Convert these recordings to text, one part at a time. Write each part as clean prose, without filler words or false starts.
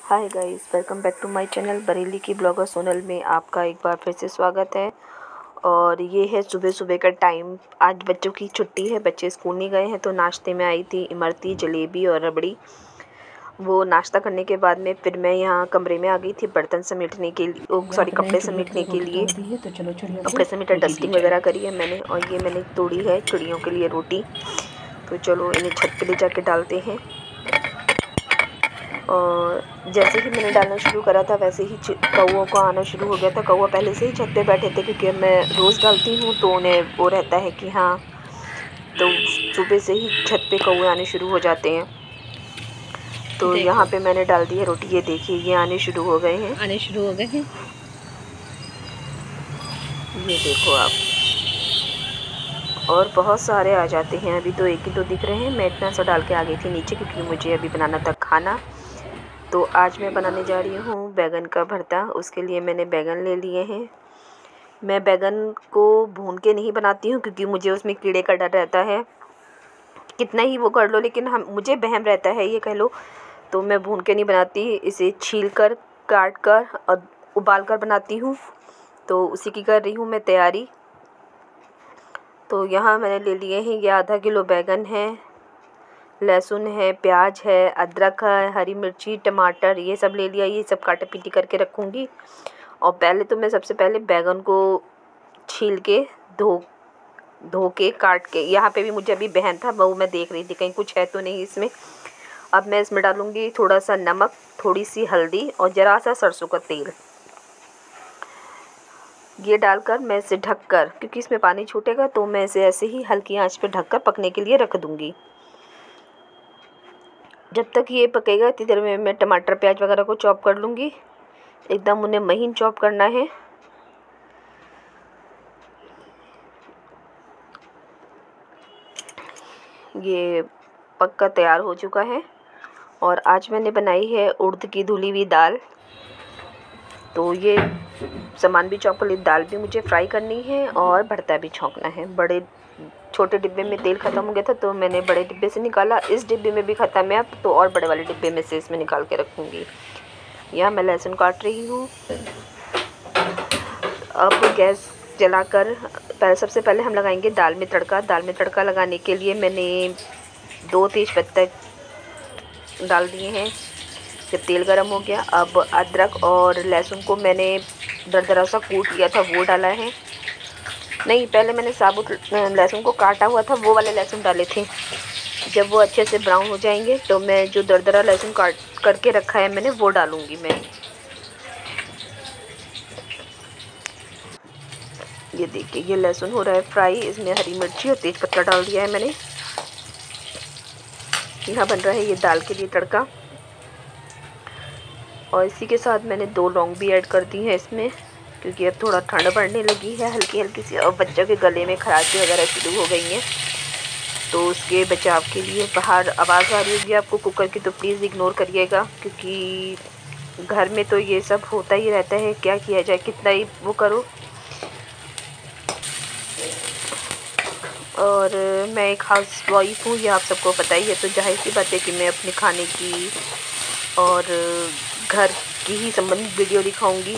Hi guys, welcome back to my channel Bareilly की blogger Sonal में आपका एक बार फिर से स्वागत है। और ये है सुबह सुबह का टाइम। आज बच्चों की छुट्टी है, बच्चे स्कूल नहीं गए हैं, तो नाश्ते में आई थी इमरती, जलेबी और रबड़ी। वो नाश्ता करने के बाद में फिर मैं यहाँ कमरे में आ गई थी बर्तन समेटने के लिए, कपड़े समेटने के लिए। तो चलो कपड़े समेटा, डस्टिंग वगैरह करी है मैंने। और ये मैंने तोड़ी है चिड़ियों के लिए रोटी। तो चलो इन्हें छत पे ले जाके डालते हैं। और जैसे ही मैंने डालना शुरू करा था वैसे ही कौवों को आना शुरू हो गया था। कौवा पहले से ही छत पे बैठे थे, क्योंकि मैं रोज़ डालती हूँ तो उन्हें वो रहता है कि हाँ, तो सुबह से ही छत पे कौवे आने शुरू हो जाते हैं। तो यहाँ पे मैंने डाल दी है रोटी। ये देखिए, ये आने शुरू हो गए हैं। ये देखो आप, और बहुत सारे आ जाते हैं। अभी तो एक ही दो दिख रहे हैं। मैं इतना सा डाल के आ गई थी नीचे, क्योंकि मुझे अभी बनाना था खाना। तो आज मैं बनाने जा रही हूँ बैगन का भरता। उसके लिए मैंने बैगन ले लिए हैं। मैं बैगन को भून के नहीं बनाती हूँ, क्योंकि मुझे उसमें कीड़े का डर रहता है। कितना ही वो कर लो, लेकिन मुझे वहम रहता है, ये कह लो। तो मैं भून के नहीं बनाती, इसे छील कर, काट कर और उबाल कर बनाती हूँ। तो उसी की कर रही हूँ मैं तैयारी। तो यहाँ मैंने ले लिए हैं, ये आधा किलो बैगन है, लहसुन है, प्याज है, अदरक है, हरी मिर्ची, टमाटर, ये सब ले लिया। ये सब काटा पीटी करके रखूँगी। और पहले तो मैं सबसे पहले बैगन को छील के धो के काट के, यहाँ पे भी मुझे अभी बहन था, वो मैं देख रही थी कहीं कुछ है तो नहीं इसमें। अब मैं इसमें डालूँगी थोड़ा सा नमक, थोड़ी सी हल्दी और ज़रा सा सरसों का तेल। ये डालकर मैं इसे ढककर, क्योंकि इसमें पानी छूटेगा, तो मैं इसे ऐसे ही हल्की आंच पे ढककर पकने के लिए रख दूँगी। जब तक ये पकेगा इतनी देर में मैं टमाटर प्याज वगैरह को चॉप कर लूँगी। एकदम उन्हें महीन चॉप करना है। ये पक्का तैयार हो चुका है। और आज मैंने बनाई है उड़द की धुली हुई दाल। तो ये सामान भी चॉप कर ली, दाल भी मुझे फ्राई करनी है और भरता भी छौंकना है। बड़े छोटे डिब्बे में तेल ख़त्म हो गया था, तो मैंने बड़े डिब्बे से निकाला। इस डिब्बे में भी ख़त्म है अब, तो और बड़े वाले डिब्बे में से इसमें निकाल के रखूँगी। यहाँ मैं लहसुन काट रही हूँ। अब गैस जलाकर सबसे पहले हम लगाएंगे दाल में तड़का। दाल में तड़का लगाने के लिए मैंने 2 तेज पत्ते डाल दिए हैं। जब तेल गरम हो गया, अब अदरक और लहसुन को मैंने दरदरा सा कूट लिया था, वो डाला है। नहीं, पहले मैंने साबुत लहसुन को काटा हुआ था, वो वाले लहसुन डाले थे। जब वो अच्छे से ब्राउन हो जाएंगे, तो मैं जो दरदरा लहसुन काट करके रखा है मैंने, वो डालूँगी मैं। ये देखिए, ये लहसुन हो रहा है फ्राई। इसमें हरी मिर्ची और तेज पत्ता डाल दिया है मैंने। यहाँ बन रहा है ये दाल के लिए तड़का। और इसी के साथ मैंने 2 लौंग भी ऐड कर दी हैं इसमें, क्योंकि अब थोड़ा ठंड पड़ने लगी है हल्की हल्की सी, और बच्चों के गले में खराशी वगैरह शुरू हो गई हैं। तो उसके बचाव के लिए बाहर आवाज़ आ रही होगी आपको कुकर की, तो प्लीज़ इग्नोर करिएगा, क्योंकि घर में तो ये सब होता ही रहता है। क्या किया जाए, कितना ही वो करो। और मैं एक हाउस वाइफ हूँ, ये आप सबको पता ही है। तो जाहिर सी बात है कि मैं अपने खाने की और घर की ही संबंधित वीडियो दिखाऊंगी।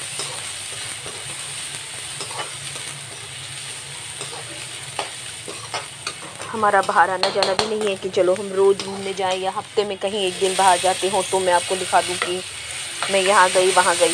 हमारा बाहर आना जाना भी नहीं है कि चलो हम रोज़ घूमने जाएं, या हफ्ते में कहीं एक दिन बाहर जाते हो तो मैं आपको दिखा दूँ कि मैं यहाँ गई वहाँ गई।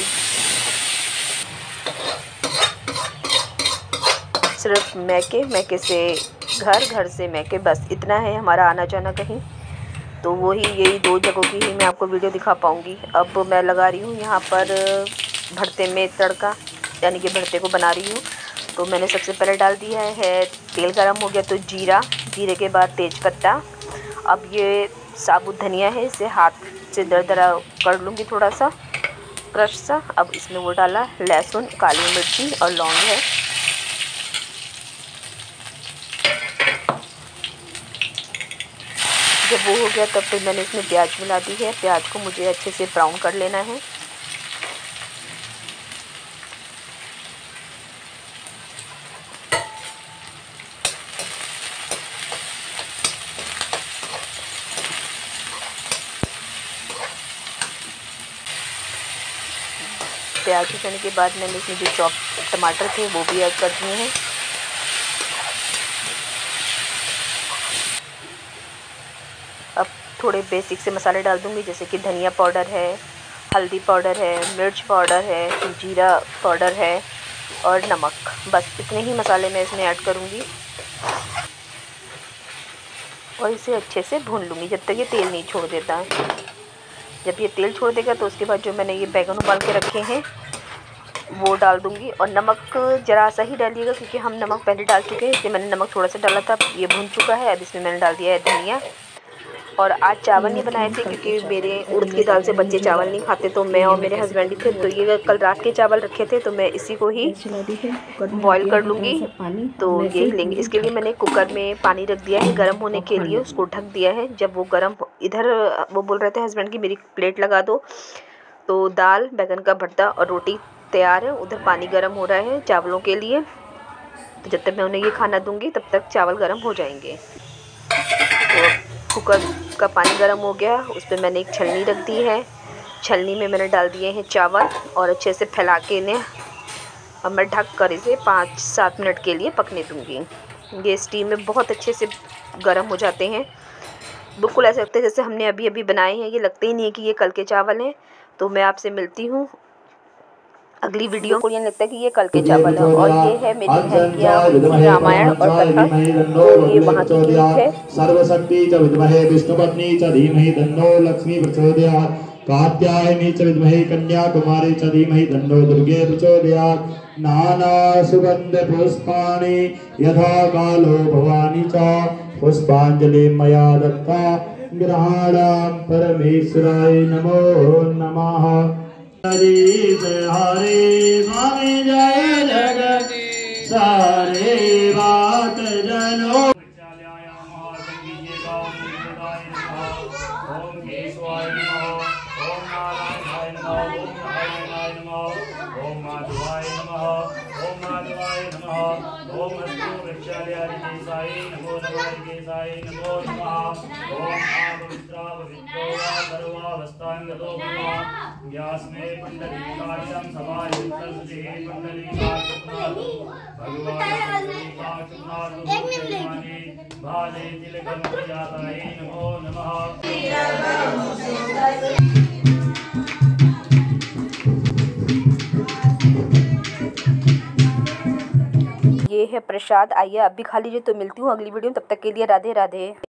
सिर्फ मैके से घर, घर से मैके, बस इतना है हमारा आना जाना कहीं। तो वही यही 2 जगहों की ही मैं आपको वीडियो दिखा पाऊँगी। अब मैं लगा रही हूँ यहाँ पर भरते में तड़का, यानी कि भरते को बना रही हूँ। तो मैंने सबसे पहले डाल दिया है, तेल गरम हो गया तो जीरा, जीरे के बाद तेज पत्ता। अब ये साबुत धनिया है, इसे हाथ से दरदरा कर लूँगी थोड़ा सा क्रश सा। अब इसमें वो डाला लहसुन, काली मिर्ची और लौंग है। जब वो हो गया, तब फिर मैंने इसमें प्याज मिला दी है। प्याज को मुझे अच्छे से ब्राउन कर लेना है। प्याज भुनने के बाद मैंने इसमें जो चॉप टमाटर थे वो भी ऐड कर दिए हैं। अब थोड़े बेसिक से मसाले डाल दूँगी, जैसे कि धनिया पाउडर है, हल्दी पाउडर है, मिर्च पाउडर है, जीरा पाउडर है और नमक। बस इतने ही मसाले मैं इसमें ऐड करूँगी और इसे अच्छे से भून लूँगी जब तक ये तेल नहीं छोड़ देता है। जब ये तेल छोड़ देगा तो उसके बाद जो मैंने ये बैगन उबाल के रखे हैं वो डाल दूँगी। और नमक ज़रा सा ही डालिएगा, क्योंकि हम नमक पहले डाल चुके हैं, इसलिए मैंने नमक थोड़ा सा डाला था। ये भून चुका है। अब इसमें मैंने डाल दिया है धनिया। और आज चावल नहीं बनाए थे क्योंकि मेरे उड़द की दाल से बच्चे चावल नहीं खाते, तो मैं और मेरे हस्बैंड ही थे। तो ये कल रात के चावल रखे थे, तो मैं इसी को ही बॉईल कर लूँगी। तो यही लेंगे। इसके लिए मैंने कुकर में पानी रख दिया है गर्म होने के लिए, उसको ढक दिया है। जब वो गर्म, इधर वो बोल रहे थे हस्बैंड की मेरी प्लेट लगा दो, तो दाल, बैगन का भरता और रोटी तैयार है। उधर पानी गर्म हो रहा है चावलों के लिए। तो जब तक मैं उन्हें ये खाना दूँगी तब तक चावल गर्म हो जाएंगे। तो कुकर का पानी गर्म हो गया, उस पर मैंने एक छलनी रख दी है। छलनी में मैंने डाल दिए हैं चावल और अच्छे से फैला के इन्हें अब मैं ढक कर इसे 5-7 मिनट के लिए पकने दूँगी। ये स्टीम में बहुत अच्छे से गर्म हो जाते हैं। बिल्कुल ऐसे लगते हैं जैसे हमने अभी अभी बनाए हैं। ये लगते ही नहीं है कि ये कल के चावल हैं। तो मैं आपसे मिलती हूँ अगली वीडियो को। ये लगता है कि ये कल के चावल है। और ये है मेरी बहन की रामायण और कथा, तो ये वहाँ की गीत है। सर्वशक्ति च विद्महे विष्णुपत्नी च धीमहि तन्नो लक्ष्मी प्रचोदयात्। कात्यायनी च विद्महे कन्याकुमारी च धीमहि तन्नो दुर्गे प्रचोदयात्। नाना सुगंध पुष्पाणि यथा कालो भवानी च पुष्पांजलि मया दत्ता। ग्रहाणां परमेश्वराय नमो नमः। हरि स्वामी जय जगत सारे बात जनो। ये है प्रसाद। आइए आप भी खा लीजिए। तो मिलती हूँ अगली वीडियो में, तब तक के लिए राधे राधे।